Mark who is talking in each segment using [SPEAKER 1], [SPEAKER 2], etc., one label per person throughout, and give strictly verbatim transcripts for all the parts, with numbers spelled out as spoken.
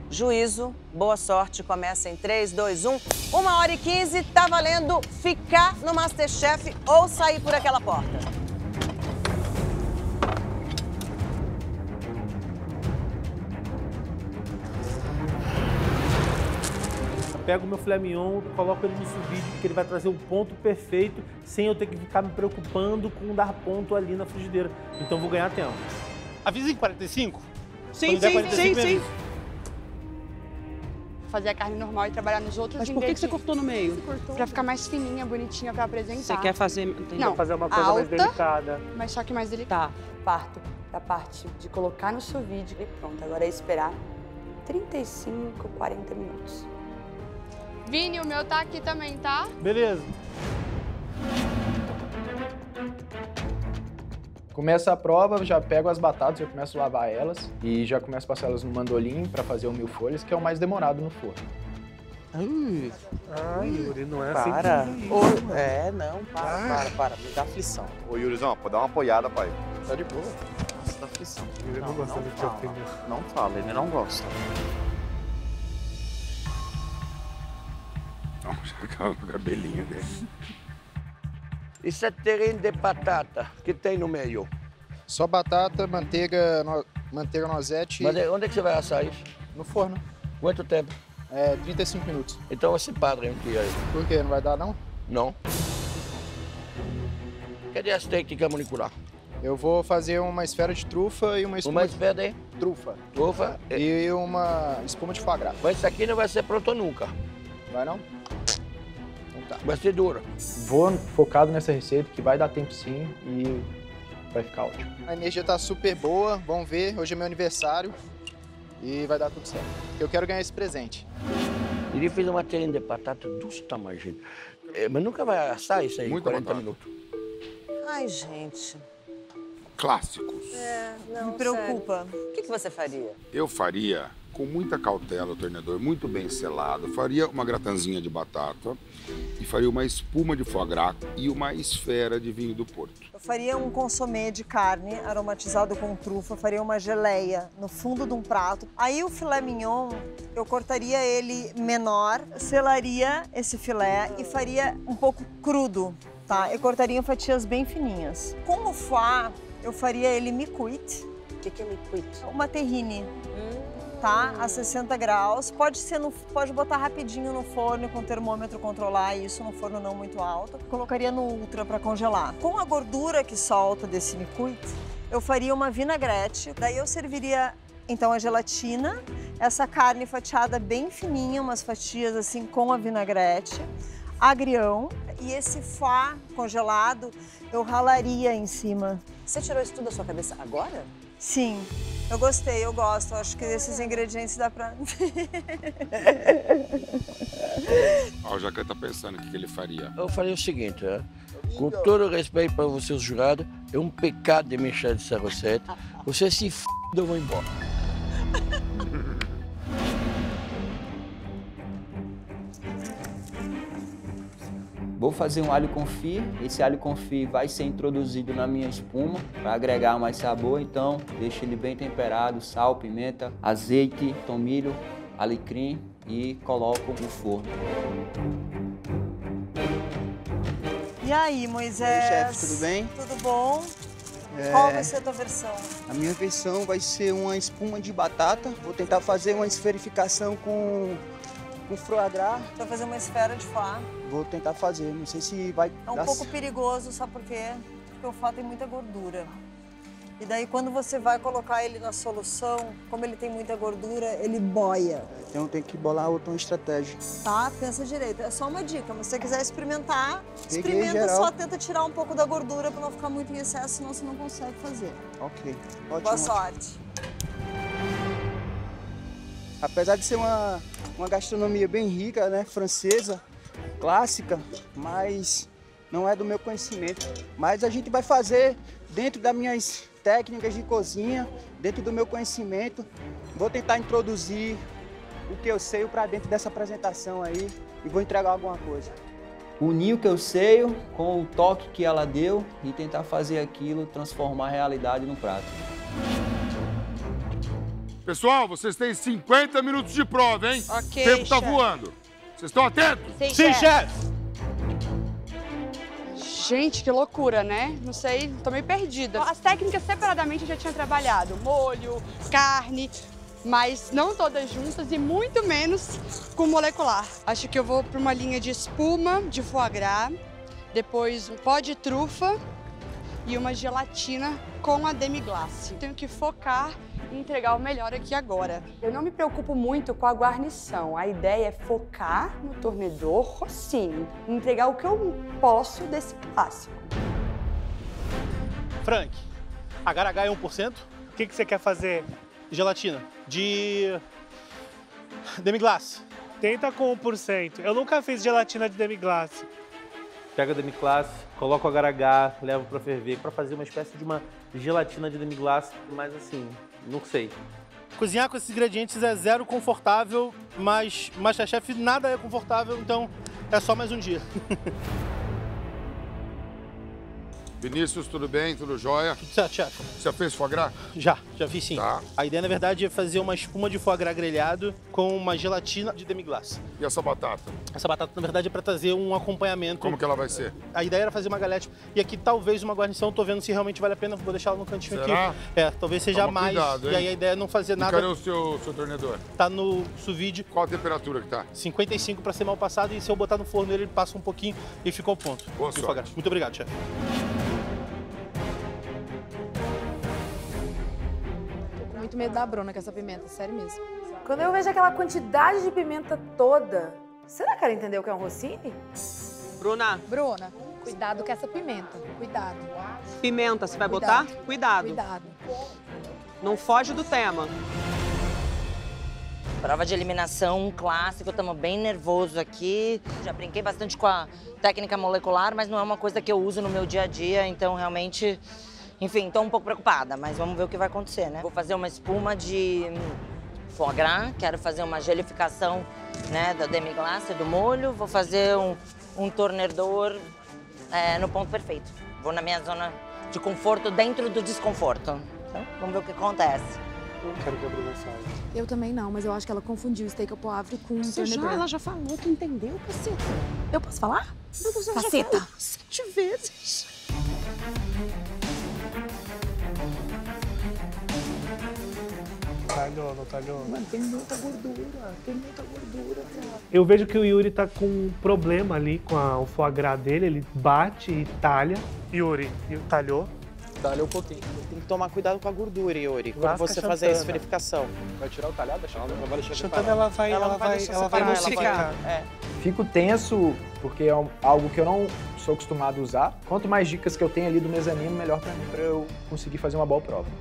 [SPEAKER 1] juízo, boa sorte. Começa em três, dois, um. uma hora e quinze, tá valendo ficar no MasterChef ou sair por aquela porta.
[SPEAKER 2] Pego o meu filé mignon, coloco ele no sous vide, porque ele vai trazer o ponto perfeito, sem eu ter que ficar me preocupando com dar ponto ali na frigideira. Então vou ganhar tempo.
[SPEAKER 3] Avisa em quarenta e cinco?
[SPEAKER 4] Sim, sim, sim, sim.
[SPEAKER 5] Fazer a carne normal e trabalhar nos outros
[SPEAKER 4] Mas por que que você cortou no meio?
[SPEAKER 5] Pra ficar mais fininha, bonitinha pra apresentar.
[SPEAKER 4] Você quer fazer...
[SPEAKER 5] Não,
[SPEAKER 2] fazer uma coisa
[SPEAKER 5] alta,
[SPEAKER 2] mais delicada.
[SPEAKER 5] Mas só que mais delicada.
[SPEAKER 4] Tá.
[SPEAKER 5] Parto da parte de colocar no sous vide e pronto. Agora é esperar trinta e cinco, quarenta minutos. Vini, o meu tá aqui também, tá?
[SPEAKER 2] Beleza.
[SPEAKER 6] Começa a prova, já pego as batatas, já começo a lavar elas e já começo a passar elas no mandolim para fazer o mil folhas, que é o mais demorado no forno.
[SPEAKER 2] Uh. Ai, Yuri, não é assim.
[SPEAKER 7] Para.
[SPEAKER 2] Que
[SPEAKER 7] Ô, é, não, para, ah. para, para. Me dá aflição.
[SPEAKER 8] Ô, Yurizão, pode dar uma apoiada, pai.
[SPEAKER 7] Tá de boa. Me dá aflição.
[SPEAKER 2] Ele não, não gosta de te ofender.
[SPEAKER 7] Não fala, ele não gosta.
[SPEAKER 8] Olha o cabelinho dele.
[SPEAKER 9] Isso é terreno de batata que tem no meio.
[SPEAKER 6] Só batata, manteiga, no... manteiga noisette.
[SPEAKER 9] Mas onde é que você vai assar isso?
[SPEAKER 6] No forno.
[SPEAKER 9] Quanto tempo?
[SPEAKER 6] É, trinta e cinco minutos.
[SPEAKER 9] Então esse padre aqui aí.
[SPEAKER 6] Por quê? Não vai dar, não?
[SPEAKER 9] Não. Cadê as técnicas molecular?
[SPEAKER 6] Eu vou fazer uma esfera de trufa e uma espuma...
[SPEAKER 9] Uma esfera de...
[SPEAKER 6] Trufa.
[SPEAKER 9] Trufa.
[SPEAKER 6] E uma espuma de foie gras.
[SPEAKER 9] Mas isso aqui não vai ser pronto nunca.
[SPEAKER 6] Vai não? Tá.
[SPEAKER 9] Vai ser dura.
[SPEAKER 6] Vou focado nessa receita que vai dar tempo sim e vai ficar ótimo. A energia tá super boa, vamos ver, hoje é meu aniversário e vai dar tudo certo. Eu quero ganhar esse presente.
[SPEAKER 9] Ele fez uma terrinha de batata desse tamanho, gente. É, mas nunca vai assar isso aí em quarenta minutos.
[SPEAKER 1] Ai, gente.
[SPEAKER 8] Clássicos.
[SPEAKER 1] É, não, me preocupa. Sério. O que, que você faria?
[SPEAKER 8] Eu faria, com muita cautela, o tornedor muito bem selado, faria uma gratanzinha de batata e faria uma espuma de foie gras e uma esfera de vinho do Porto.
[SPEAKER 1] Eu faria um consomê de carne aromatizado com trufa, faria uma geleia no fundo de um prato. Aí o filé mignon, eu cortaria ele menor, selaria esse filé e faria um pouco crudo, tá? Eu cortaria em fatias bem fininhas. Com o foie, eu faria ele mi-cuit.
[SPEAKER 7] O que, que é mi-cuit?
[SPEAKER 1] Uma terrine. Hum. Tá? A sessenta graus. Pode ser no, pode botar rapidinho no forno com o termômetro controlar isso no forno não muito alto. Colocaria no ultra para congelar. Com a gordura que solta desse mi-cuit, eu faria uma vinagrete. Daí eu serviria então a gelatina, essa carne fatiada bem fininha, umas fatias assim com a vinagrete, agrião e esse foie congelado eu ralaria em cima.
[SPEAKER 7] Você tirou isso tudo da sua cabeça agora?
[SPEAKER 1] Sim. Eu gostei, eu gosto. Acho que esses ingredientes dá pra...
[SPEAKER 8] Ó, o Jacan tá pensando o que, que ele faria.
[SPEAKER 9] Eu faria o seguinte, né? Com todo o respeito para vocês jurados, é um pecado de mexer dessa receita. Você se f***, eu vou embora.
[SPEAKER 10] Vou fazer um alho confit. Esse alho confit vai ser introduzido na minha espuma para agregar mais sabor. Então, deixo ele bem temperado, sal, pimenta, azeite, tomilho, alecrim e coloco no forno.
[SPEAKER 1] E aí, Moisés?
[SPEAKER 11] E aí, chefe, tudo bem?
[SPEAKER 1] Tudo bom?
[SPEAKER 11] É...
[SPEAKER 1] Qual vai ser a tua versão?
[SPEAKER 11] A minha versão vai ser uma espuma de batata. Vou tentar fazer uma esferificação com... com foie gras.
[SPEAKER 1] Vai fazer uma esfera de foie.
[SPEAKER 11] Vou tentar fazer, não sei se vai
[SPEAKER 1] É um
[SPEAKER 11] dar...
[SPEAKER 1] pouco perigoso, sabe por quê? Porque o foie tem muita gordura. E daí quando você vai colocar ele na solução, como ele tem muita gordura, ele boia.
[SPEAKER 11] Então tem que bolar outra estratégia.
[SPEAKER 1] Tá, pensa direito. É só uma dica, mas se você quiser experimentar,
[SPEAKER 11] Peguei
[SPEAKER 1] experimenta
[SPEAKER 11] geral.
[SPEAKER 1] só, tenta tirar um pouco da gordura para não ficar muito em excesso, senão você não consegue fazer.
[SPEAKER 11] Ok, ótimo.
[SPEAKER 1] Boa sorte.
[SPEAKER 11] Apesar de ser uma, uma gastronomia bem rica, né, francesa, clássica, mas não é do meu conhecimento. Mas a gente vai fazer dentro das minhas técnicas de cozinha, dentro do meu conhecimento. Vou tentar introduzir o que eu sei para dentro dessa apresentação aí e vou entregar alguma coisa.
[SPEAKER 10] Unir o que eu sei com o toque que ela deu e tentar fazer aquilo transformar a realidade no prato.
[SPEAKER 8] Pessoal, vocês têm cinquenta minutos de prova, hein?
[SPEAKER 5] Ok,
[SPEAKER 8] O tempo tá
[SPEAKER 5] chefe.
[SPEAKER 8] voando. Vocês estão atentos?
[SPEAKER 5] Sim,
[SPEAKER 3] Sim,
[SPEAKER 5] chefe.
[SPEAKER 3] chefe!
[SPEAKER 5] Gente, que loucura, né? Não sei, tô meio perdida. As técnicas separadamente eu já tinha trabalhado. Molho, carne, mas não todas juntas e muito menos com molecular. Acho que eu vou para uma linha de espuma, de foie gras, depois um pó de trufa e uma gelatina com a demi-glace. Tenho que focar e entregar o melhor aqui agora. Eu não me preocupo muito com a guarnição. A ideia é focar no tornedor Rossini, entregar o que eu posso desse clássico.
[SPEAKER 3] Frank, agar-agar é um por cento?
[SPEAKER 12] O que, que você quer fazer?
[SPEAKER 3] Gelatina. De... demi-glace.
[SPEAKER 12] Tenta com um por cento. Eu nunca fiz gelatina de demi-glace.
[SPEAKER 2] Pega a demi-glace, coloca o agar-agar, leva pra ferver, pra fazer uma espécie de uma gelatina de demi-glace, mas assim, não sei.
[SPEAKER 3] Cozinhar com esses ingredientes é zero confortável, mas MasterChef nada é confortável, então é só mais um dia.
[SPEAKER 8] Vinícius, tudo bem? Tudo jóia?
[SPEAKER 3] Tudo certo, chefe.
[SPEAKER 8] Você já fez foie gras?
[SPEAKER 3] Já, já fiz sim.
[SPEAKER 8] Tá.
[SPEAKER 3] A ideia, na verdade, é fazer uma espuma de foie gras grelhado com uma gelatina de demi-glace.
[SPEAKER 8] E essa batata?
[SPEAKER 3] Essa batata, na verdade, é para trazer um acompanhamento.
[SPEAKER 8] Como que ela vai ser?
[SPEAKER 3] A ideia era fazer uma galete e aqui talvez uma guarnição, tô vendo se realmente vale a pena, vou deixar ela no cantinho.
[SPEAKER 8] Será?
[SPEAKER 3] Aqui. É, talvez seja
[SPEAKER 8] Toma
[SPEAKER 3] mais.
[SPEAKER 8] cuidado, hein?
[SPEAKER 3] E aí a ideia é não fazer
[SPEAKER 8] E
[SPEAKER 3] nada.
[SPEAKER 8] cadê o seu, seu tornedor?
[SPEAKER 3] Tá no sous vide.
[SPEAKER 8] Qual a temperatura que tá?
[SPEAKER 3] cinquenta e cinco para ser mal passado e se eu botar no forno ele passa um pouquinho e ficou o ponto.
[SPEAKER 8] Boa sorte.
[SPEAKER 3] Muito obrigado, chefe.
[SPEAKER 13] Muito medo da Bruna com essa pimenta, sério mesmo.
[SPEAKER 14] Quando eu vejo aquela quantidade de pimenta toda, será que ela entendeu o que é um Rossini?
[SPEAKER 4] Bruna.
[SPEAKER 13] Bruna, cuidado com essa pimenta, cuidado.
[SPEAKER 4] Pimenta, você vai
[SPEAKER 13] Cuidado.
[SPEAKER 4] botar? Cuidado.
[SPEAKER 13] Cuidado.
[SPEAKER 4] Não foge do tema.
[SPEAKER 15] Prova de eliminação, um clássico, estamos bem nervosos aqui. Já brinquei bastante com a técnica molecular, mas não é uma coisa que eu uso no meu dia a dia, então realmente... Enfim, estou um pouco preocupada, mas vamos ver o que vai acontecer, né? Vou fazer uma espuma de foie gras, quero fazer uma gelificação, né, da demi-glace, do molho. Vou fazer um, um tornedor é, no ponto perfeito. Vou na minha zona de conforto dentro do desconforto. Então, vamos ver o que acontece.
[SPEAKER 12] Não quero que a Bruna saia.
[SPEAKER 13] Eu também não, mas eu acho que ela confundiu o steak ao poivre com um
[SPEAKER 4] Você
[SPEAKER 13] tornedor.
[SPEAKER 4] já, ela já falou, tu entendeu, caceta?
[SPEAKER 13] Eu posso falar?
[SPEAKER 4] Não, você já
[SPEAKER 13] Caceta.
[SPEAKER 4] falou sete vezes.
[SPEAKER 12] Talhou, não talhou?
[SPEAKER 4] Mano, tem muita gordura, tem muita gordura, cara.
[SPEAKER 12] Eu vejo que o Yuri tá com um problema ali com a, o foie gras dele, ele bate e talha. Yuri, talhou?
[SPEAKER 11] Talhou um pouquinho.
[SPEAKER 4] Tem que tomar cuidado com a gordura, Yuri,
[SPEAKER 12] Vai
[SPEAKER 4] quando
[SPEAKER 12] ficar
[SPEAKER 4] você fazer a
[SPEAKER 12] Chantana.
[SPEAKER 4] esferificação.
[SPEAKER 11] Vai tirar o talhado? Deixa ela, vai deixar
[SPEAKER 12] Chantana, ela vai, ela,
[SPEAKER 4] Ela não vai
[SPEAKER 12] vai,
[SPEAKER 4] deixar
[SPEAKER 12] ela vai
[SPEAKER 4] separar, ela
[SPEAKER 12] emulsificar.
[SPEAKER 4] vai- é.
[SPEAKER 6] Fico tenso porque é um- algo que eu não sou acostumado a usar. Quanto mais dicas que eu tenho ali do mezanino, melhor pra mim, pra eu conseguir fazer uma boa prova.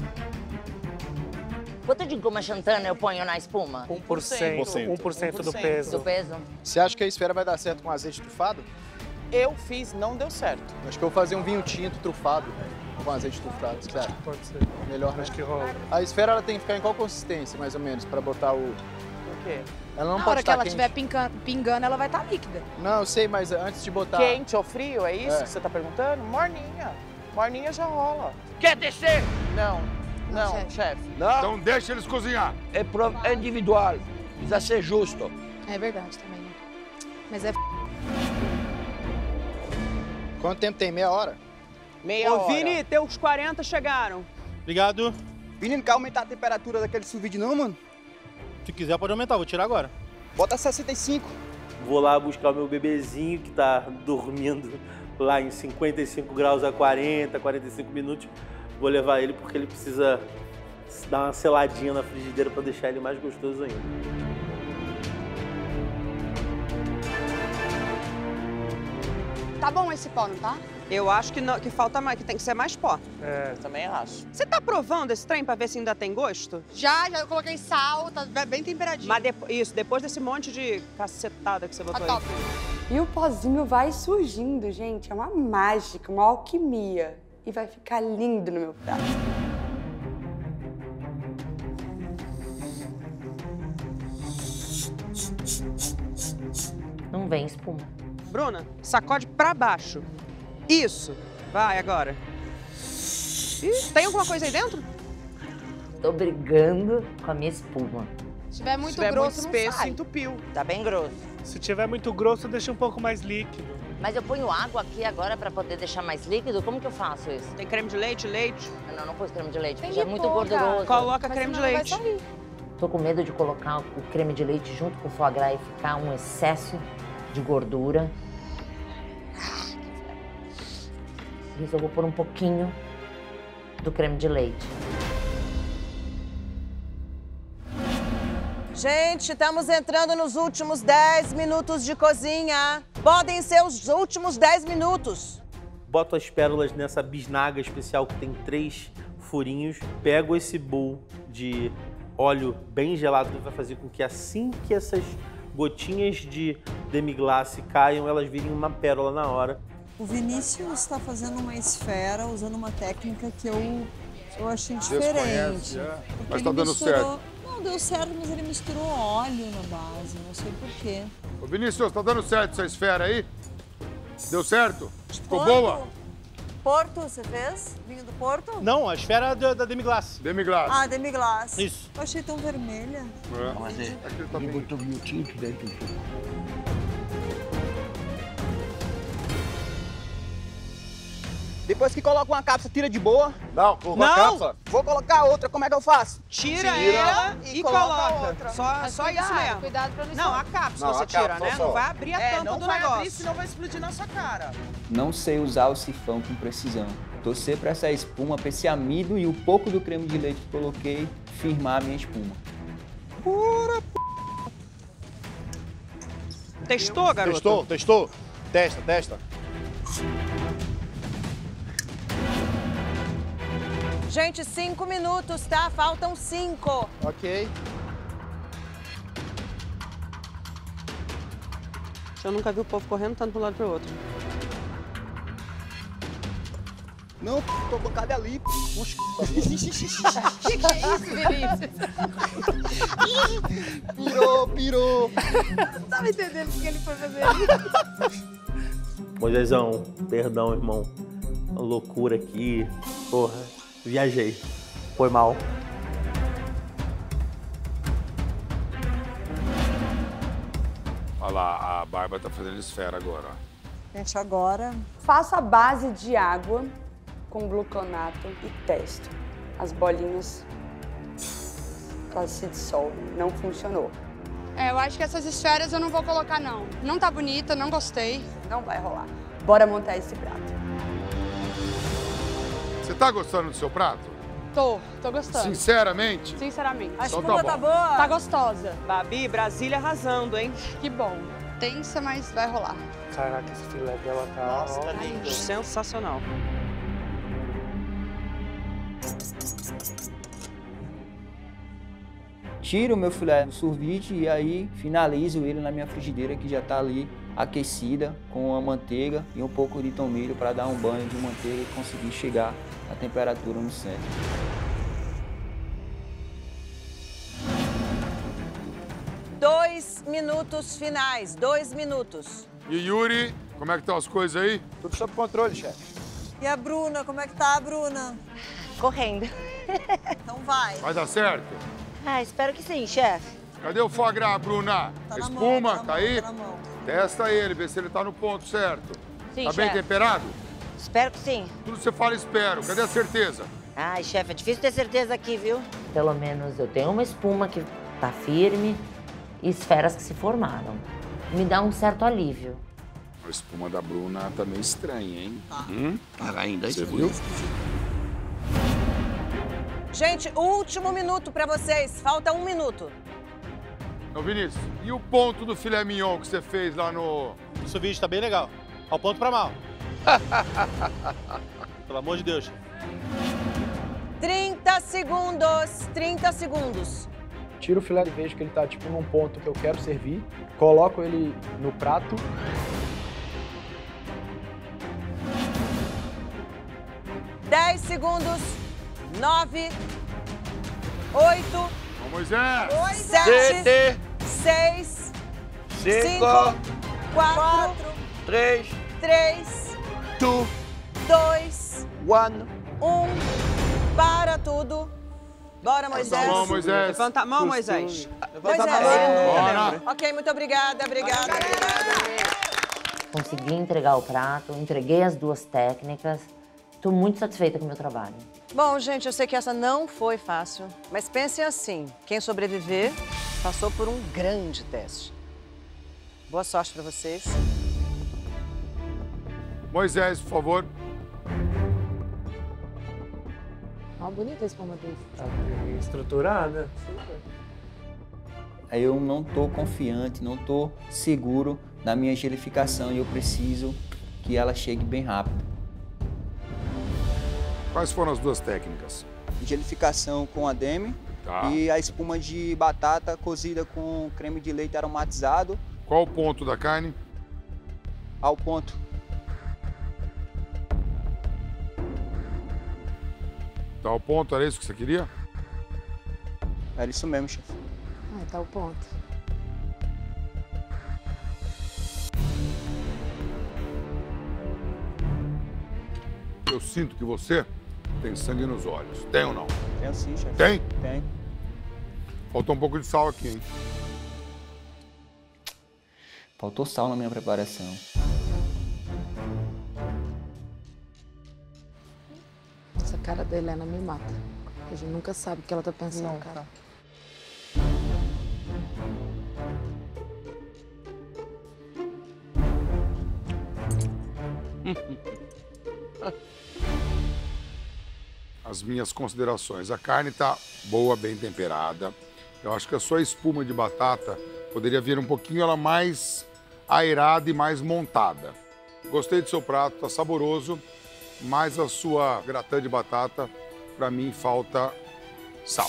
[SPEAKER 15] Quanto de goma xantana eu ponho na espuma?
[SPEAKER 12] um por cento, um por cento do peso.
[SPEAKER 15] Do peso?
[SPEAKER 6] Você acha que a esfera vai dar certo com azeite trufado?
[SPEAKER 4] Eu fiz, não deu certo.
[SPEAKER 6] Acho que eu vou fazer um vinho tinto trufado com azeite trufado, certo?
[SPEAKER 12] Pode ser.
[SPEAKER 6] Melhor, né?
[SPEAKER 12] Acho que rola.
[SPEAKER 6] A esfera ela tem que ficar em qual consistência, mais ou menos, pra botar o...
[SPEAKER 4] O quê?
[SPEAKER 6] Ela não
[SPEAKER 13] Na
[SPEAKER 6] pode
[SPEAKER 13] hora que
[SPEAKER 6] estar
[SPEAKER 13] ela
[SPEAKER 6] quente.
[SPEAKER 13] estiver pingando, pingando, ela vai estar líquida.
[SPEAKER 6] Não, eu sei, mas antes de botar...
[SPEAKER 4] Quente ou frio, é isso
[SPEAKER 6] É.
[SPEAKER 4] que você tá perguntando? Morninha. Morninha já rola.
[SPEAKER 9] Quer descer?
[SPEAKER 4] Não,
[SPEAKER 13] Não,
[SPEAKER 4] não,
[SPEAKER 13] chefe.
[SPEAKER 4] chefe.
[SPEAKER 9] Não,
[SPEAKER 8] Então deixa eles cozinhar.
[SPEAKER 9] é, pro- é individual. Precisa ser justo.
[SPEAKER 13] É verdade também, né? Mas é
[SPEAKER 6] Quanto tempo tem? Meia hora?
[SPEAKER 4] Meia
[SPEAKER 11] Ô,
[SPEAKER 4] hora.
[SPEAKER 11] Vini,
[SPEAKER 4] teus quarenta chegaram.
[SPEAKER 3] Obrigado.
[SPEAKER 11] Vini, não quer aumentar a temperatura daquele sous vide não, mano?
[SPEAKER 3] Se quiser pode aumentar, vou tirar agora.
[SPEAKER 11] Bota sessenta e cinco.
[SPEAKER 2] Vou lá buscar o meu bebezinho que tá dormindo lá em cinquenta e cinco graus a quarenta, quarenta e cinco minutos. Vou levar ele porque ele precisa dar uma seladinha na frigideira para deixar ele mais gostoso ainda.
[SPEAKER 5] Tá bom esse pó, não tá?
[SPEAKER 4] Eu acho que, não, que falta mais, que tem que ser mais pó.
[SPEAKER 12] É.
[SPEAKER 4] Também acho. Você tá provando esse trem pra ver se ainda tem gosto?
[SPEAKER 5] Já, já eu coloquei sal, tá bem temperadinho.
[SPEAKER 4] Mas depo- isso, depois desse monte de cacetada que você botou
[SPEAKER 5] Tá
[SPEAKER 4] aí.
[SPEAKER 5] top. E o pozinho vai surgindo, gente. É uma mágica, uma alquimia. E vai ficar lindo no meu prato.
[SPEAKER 15] Não vem espuma.
[SPEAKER 4] Bruna, sacode pra baixo. Isso. Vai agora. Ih, tem alguma coisa aí dentro?
[SPEAKER 15] Tô brigando com a minha espuma.
[SPEAKER 4] Se tiver muito
[SPEAKER 5] Se tiver
[SPEAKER 4] grosso,
[SPEAKER 5] muito
[SPEAKER 4] não
[SPEAKER 5] espesso,
[SPEAKER 4] sai.
[SPEAKER 5] entupiu.
[SPEAKER 15] Tá bem grosso.
[SPEAKER 12] Se tiver muito grosso, deixa um pouco mais líquido.
[SPEAKER 15] Mas eu ponho água aqui agora pra poder deixar mais líquido? Como que eu faço isso?
[SPEAKER 5] Tem creme de leite, leite?
[SPEAKER 15] Não, não pus creme de leite,
[SPEAKER 4] Tem
[SPEAKER 15] porque já é
[SPEAKER 4] que
[SPEAKER 15] muito
[SPEAKER 4] pôr, cara.
[SPEAKER 15] gorduroso.
[SPEAKER 5] Coloca
[SPEAKER 4] Mas
[SPEAKER 5] creme de
[SPEAKER 4] senão não vai
[SPEAKER 5] leite.
[SPEAKER 4] sair.
[SPEAKER 15] Tô com medo de colocar o creme de leite junto com o foie gras e ficar um excesso de gordura. Por isso eu vou pôr um pouquinho do creme de leite.
[SPEAKER 1] Gente, estamos entrando nos últimos dez minutos de cozinha. Podem ser os últimos dez minutos.
[SPEAKER 2] Boto as pérolas nessa bisnaga especial que tem três furinhos. Pego esse bowl de óleo bem gelado que vai fazer com que assim que essas gotinhas de demi-glace caiam, elas virem uma pérola na hora.
[SPEAKER 1] O Vinícius está fazendo uma esfera usando uma técnica que eu, eu achei diferente.
[SPEAKER 8] Desconhece, é.
[SPEAKER 1] Porque
[SPEAKER 8] Mas tá
[SPEAKER 1] ele
[SPEAKER 8] dando
[SPEAKER 1] misturou-
[SPEAKER 8] certo.
[SPEAKER 1] Não, deu certo, mas ele misturou óleo na base, não sei porquê.
[SPEAKER 8] Ô Vinícius, tá dando certo essa esfera aí? Deu certo? Ficou
[SPEAKER 1] Porto?
[SPEAKER 8] boa?
[SPEAKER 1] Porto, você fez? Vinho do Porto?
[SPEAKER 3] Não, a esfera da, da demi-glace.
[SPEAKER 8] Demi-glace.
[SPEAKER 1] Ah, demi-glace.
[SPEAKER 3] Isso.
[SPEAKER 1] Eu achei tão vermelha.
[SPEAKER 8] É.
[SPEAKER 9] Mas é,
[SPEAKER 8] Aquilo tá
[SPEAKER 9] ele
[SPEAKER 8] bem.
[SPEAKER 9] botou vinho tinto dentro do fogo.
[SPEAKER 11] Depois que coloca uma cápsula, tira de boa.
[SPEAKER 6] Não, colocou
[SPEAKER 11] Não!
[SPEAKER 6] a cápsula?
[SPEAKER 11] Vou colocar outra, como é que eu faço?
[SPEAKER 5] Tira,
[SPEAKER 11] Tira
[SPEAKER 5] ela
[SPEAKER 11] e
[SPEAKER 5] e,
[SPEAKER 11] coloca
[SPEAKER 5] coloca.
[SPEAKER 11] outra.
[SPEAKER 5] Só,
[SPEAKER 14] Mas
[SPEAKER 5] só
[SPEAKER 14] cuidado,
[SPEAKER 5] isso mesmo.
[SPEAKER 14] Cuidado pra não
[SPEAKER 5] Não, a
[SPEAKER 14] estourar.
[SPEAKER 5] cápsula
[SPEAKER 6] Não,
[SPEAKER 5] você
[SPEAKER 6] a
[SPEAKER 5] tira,
[SPEAKER 6] cápsula
[SPEAKER 5] né?
[SPEAKER 6] só.
[SPEAKER 5] Não vai abrir a
[SPEAKER 11] É,
[SPEAKER 5] tampa
[SPEAKER 11] não
[SPEAKER 5] do
[SPEAKER 11] vai
[SPEAKER 5] negócio.
[SPEAKER 11] abrir, senão vai explodir na sua cara.
[SPEAKER 10] Não sei usar o sifão com precisão. Torcer para essa espuma, para esse amido e o pouco do creme de leite que coloquei firmar a minha espuma.
[SPEAKER 11] Pura p...
[SPEAKER 5] Testou, garoto?
[SPEAKER 6] Testou, testou. Testa, testa.
[SPEAKER 1] Gente, cinco minutos, tá? Faltam cinco.
[SPEAKER 6] Ok.
[SPEAKER 4] Eu nunca vi o povo correndo tanto de um lado pro outro.
[SPEAKER 11] Não, p... tô colocado ali. p... Oxi.
[SPEAKER 14] Que que é isso, Vinícius?
[SPEAKER 11] Pirou, pirou.
[SPEAKER 14] Não tava entendendo o que ele foi fazer.
[SPEAKER 2] Moisésão, perdão, irmão. Uma loucura aqui. Porra, viajei. Foi mal.
[SPEAKER 8] Olha lá, a Bárbara tá fazendo esfera agora, ó.
[SPEAKER 1] Gente, agora...
[SPEAKER 5] Faço a base de água com gluconato e testo. As bolinhas, elas se dissolvem. Não funcionou.
[SPEAKER 16] É, eu acho que essas esferas eu não vou colocar, não. Não tá bonita, não gostei.
[SPEAKER 5] Não vai rolar. Bora montar esse prato.
[SPEAKER 8] Você tá gostando do seu prato?
[SPEAKER 16] Tô, tô gostando.
[SPEAKER 8] Sinceramente?
[SPEAKER 16] Sinceramente.
[SPEAKER 1] A
[SPEAKER 8] Então
[SPEAKER 1] espuma
[SPEAKER 8] tá
[SPEAKER 1] tá,
[SPEAKER 8] bom.
[SPEAKER 1] boa?
[SPEAKER 16] Tá gostosa.
[SPEAKER 4] Babi, Brasília arrasando, hein?
[SPEAKER 16] Que bom. Tensa, mas vai rolar.
[SPEAKER 12] Caraca, esse filé dela tá...
[SPEAKER 4] Nossa, tá
[SPEAKER 12] ó.
[SPEAKER 4] lindo. Sensacional.
[SPEAKER 10] Tiro o meu filé do sorvete e aí finalizo ele na minha frigideira que já está ali aquecida com a manteiga e um pouco de tomilho para dar um banho de manteiga e conseguir chegar à temperatura no centro.
[SPEAKER 1] Dois minutos finais, dois minutos.
[SPEAKER 8] E Yuri, como é que estão as coisas aí?
[SPEAKER 6] Tudo sob controle, chefe.
[SPEAKER 1] E a Bruna, como é que tá a Bruna?
[SPEAKER 15] Correndo.
[SPEAKER 1] Então vai.
[SPEAKER 8] Vai dar certo?
[SPEAKER 15] Ah, espero que sim, chefe.
[SPEAKER 8] Cadê o foie gras, Bruna?
[SPEAKER 1] Tá na
[SPEAKER 8] Espuma,
[SPEAKER 1] mão, tá na
[SPEAKER 8] tá
[SPEAKER 1] mão,
[SPEAKER 8] aí?
[SPEAKER 1] tá na mão.
[SPEAKER 8] Testa ele, vê se ele tá no ponto certo.
[SPEAKER 15] Sim,
[SPEAKER 8] tá bem
[SPEAKER 15] chefe.
[SPEAKER 8] temperado?
[SPEAKER 15] Espero que sim.
[SPEAKER 8] Tudo você fala, espero. Cadê a certeza?
[SPEAKER 15] Ai, chefe, é difícil ter certeza aqui, viu? Pelo menos eu tenho uma espuma que tá firme e esferas que se formaram. Me dá um certo alívio.
[SPEAKER 8] A espuma da Bruna tá meio estranha, hein?
[SPEAKER 1] Tá.
[SPEAKER 8] Hum?
[SPEAKER 9] Cara, ainda
[SPEAKER 8] Você
[SPEAKER 9] escuro.
[SPEAKER 8] viu?
[SPEAKER 1] Gente, último minuto pra vocês. Falta um minuto.
[SPEAKER 8] Ô, Vinícius, e o ponto do filé mignon que você fez lá no...
[SPEAKER 3] Isso vídeo tá bem legal. Ao ponto pra mal. Pelo amor de Deus.
[SPEAKER 1] trinta segundos, trinta segundos.
[SPEAKER 6] Tiro o filé e vejo que ele tá tipo num ponto que eu quero servir. Coloco ele no prato.
[SPEAKER 1] dez segundos. nove. oito.
[SPEAKER 8] Ô, Moisés!
[SPEAKER 1] sete. seis. cinco. quatro.
[SPEAKER 9] três,
[SPEAKER 1] três.
[SPEAKER 9] dois,
[SPEAKER 1] dois.
[SPEAKER 9] um.
[SPEAKER 1] um. Para tudo.
[SPEAKER 4] Bora, Moisés.
[SPEAKER 8] Vamos, Moisés.
[SPEAKER 4] Levanta a mão, Moisés.
[SPEAKER 14] Moisés.
[SPEAKER 4] Levanta a mão.
[SPEAKER 8] Bora.
[SPEAKER 14] Ok, muito obrigada, obrigada, obrigada.
[SPEAKER 15] Consegui entregar o prato, entreguei as duas técnicas. Estou muito satisfeita com o meu trabalho.
[SPEAKER 14] Bom, gente, eu sei que essa não foi fácil, mas pensem assim, quem sobreviver passou por um grande teste. Boa sorte para vocês.
[SPEAKER 8] Moisés, por favor.
[SPEAKER 13] Ó, bonita a espuma dele.
[SPEAKER 12] Tá bem estruturada.
[SPEAKER 10] Aí eu não tô confiante, não tô seguro na minha gelificação e eu preciso que ela chegue bem rápido.
[SPEAKER 8] Quais foram as duas técnicas?
[SPEAKER 11] Gelificação com ademe
[SPEAKER 8] Tá.
[SPEAKER 11] e a espuma de batata cozida com creme de leite aromatizado.
[SPEAKER 8] Qual o ponto da carne?
[SPEAKER 11] Ao ponto.
[SPEAKER 8] Tá ao ponto, era isso que você queria?
[SPEAKER 11] Era isso mesmo, chefe.
[SPEAKER 13] Ah, tá o ponto.
[SPEAKER 8] Eu sinto que você tem sangue nos olhos. Tem ou não?
[SPEAKER 11] Tenho sim, chefe.
[SPEAKER 8] Tem?
[SPEAKER 11] Tem.
[SPEAKER 8] Faltou um pouco de sal aqui, hein?
[SPEAKER 10] Faltou sal na minha preparação.
[SPEAKER 13] Essa cara da Helena me mata. A gente nunca sabe o que ela tá pensando,
[SPEAKER 6] Não,
[SPEAKER 13] cara.
[SPEAKER 8] As minhas considerações. A carne tá boa, bem temperada. Eu acho que a sua espuma de batata poderia vir um pouquinho ela mais aerada e mais montada. Gostei do seu prato, tá saboroso, mas a sua gratin de batata, para mim, falta sal.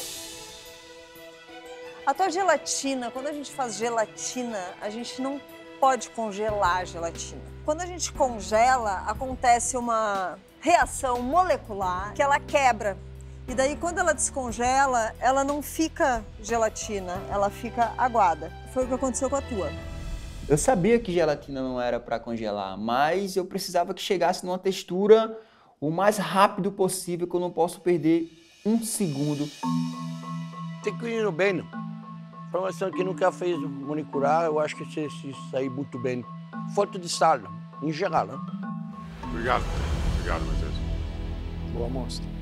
[SPEAKER 1] A tua gelatina, quando a gente faz gelatina, a gente não pode congelar a gelatina. Quando a gente congela, acontece uma reação molecular que ela quebra. E daí, quando ela descongela, ela não fica gelatina, ela fica aguada. Foi o que aconteceu com a tua.
[SPEAKER 10] Eu sabia que gelatina não era para congelar, mas eu precisava que chegasse numa textura o mais rápido possível, que eu não posso perder um segundo.
[SPEAKER 9] Tem que ir no bem. Informação que nunca fez manicurado, eu acho que você se sair muito bem. Falta de sal, em geral, né?
[SPEAKER 8] Obrigado. Obrigado, Moisés.
[SPEAKER 6] Boa mostra.